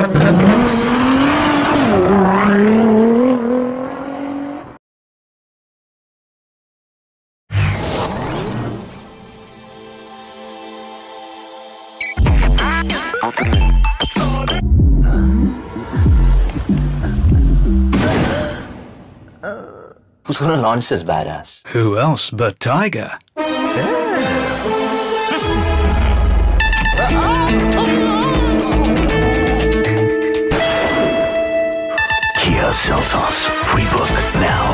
Who's gonna launch this badass? Who else but Tiger? Kia Seltos. Pre-book now.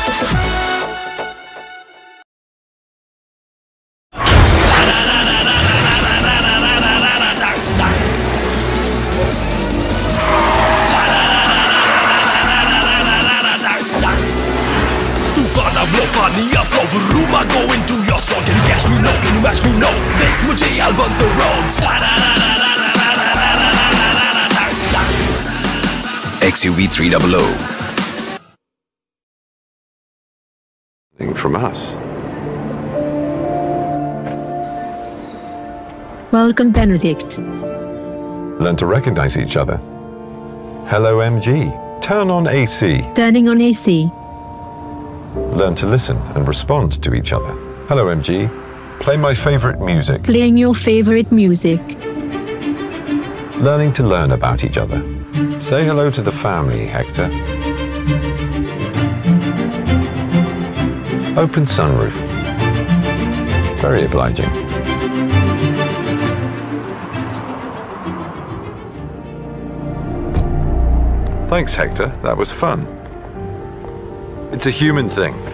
Nia flow Ruma go into your soul. Can you catch me? No. Can you match me? No. Make mujhe album the roads. XUV 300. From us. Welcome, Benedict. Learn to recognize each other. Hello, MG. Turn on AC. Turning on AC. Learn to listen and respond to each other. Hello, MG. Play my favorite music. Playing your favorite music. Learning to learn about each other. Say hello to the family, Hector. Open sunroof. Very obliging. Thanks, Hector. That was fun. It's a human thing.